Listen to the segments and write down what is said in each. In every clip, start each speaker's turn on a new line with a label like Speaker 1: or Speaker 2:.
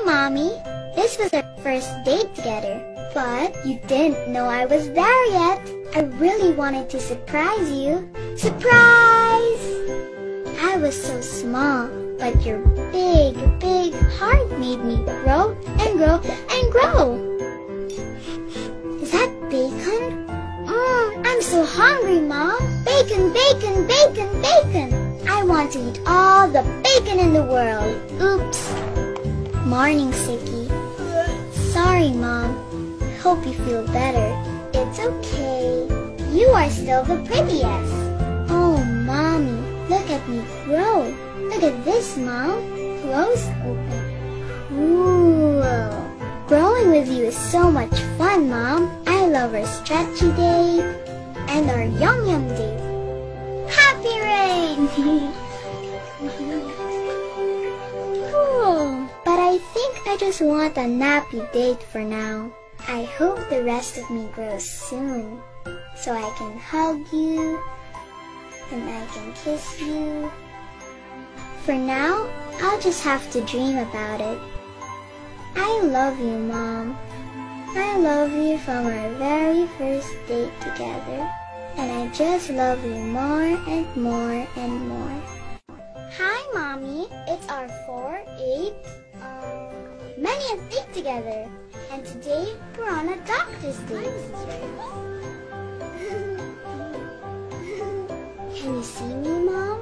Speaker 1: Mommy. This was our first date together, but you didn't know I was there yet. I really wanted to surprise you. Surprise! I was so small, but your big, big heart made me grow and grow and grow. Is that bacon? I'm so hungry, Mom. Bacon, bacon, bacon, bacon. I want to eat all the bacon in the world. Oops. Morning, Siki. Sorry, Mom. Hope you feel better. It's okay. You are still the prettiest. Oh, Mommy, look at me grow. Look at this, Mom. Close open. Cool. Growing with you is so much fun, Mom. I love our stretchy date and our yum yum date. Happy rain! Cool. But I think I just want a nappy date for now. I hope the rest of me grows soon, so I can hug you and I can kiss you. For now, I'll just have to dream about it. I love you, Mom. I love you from our very first date together, and I just love you more and more and more. Hi, Mommy. It's our 80th date together, and today we're on a doctor's date. Can you see me, Mom?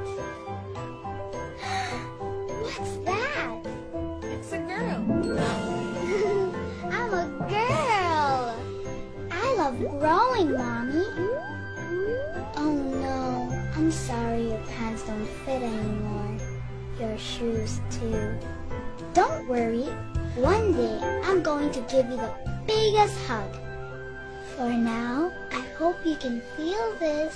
Speaker 1: What's that?
Speaker 2: It's a girl.
Speaker 1: I'm a girl. I love growing, Mommy. Oh no, I'm sorry your pants don't fit anymore. Your shoes too. Don't worry. One day I'm going to give you the biggest hug. For now, I hope you can feel this.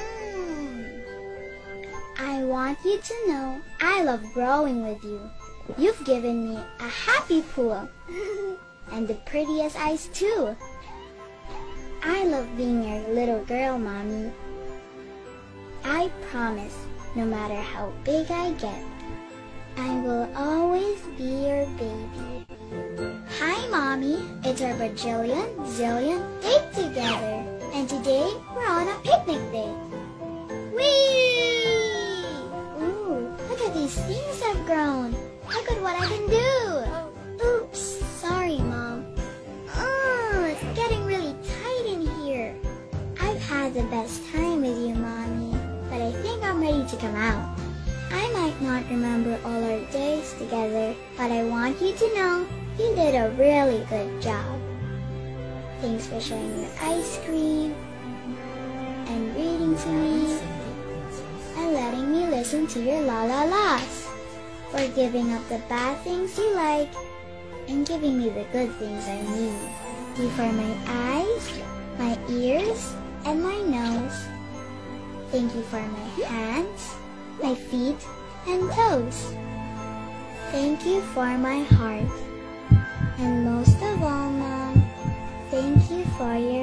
Speaker 1: I want you to know I love growing with you. You've given me a happy pool and the prettiest eyes too. I love being your little girl, Mommy. I promise, no matter how big I get, I will always be your baby. Hi, Mommy. It's our bajillion, zillion date together. And today, we're on a picnic date. Whee! Ooh, look at these things I've grown. Look at what I can do. Oops, sorry, Mom. Oh, it's getting really tight in here. I've had the best time with you, Mommy, but I think I'm ready to come out. I might not remember all our days together, but I want you to know you did a really good job. Thanks for sharing your ice cream and reading to me and letting me listen to your la-la-las. For giving up the bad things you like and giving me the good things I need. You for my eyes, my ears, and my nose. Thank you for my hands, my feet, and toes. Thank you for my heart. And most of all, Mom, thank you for your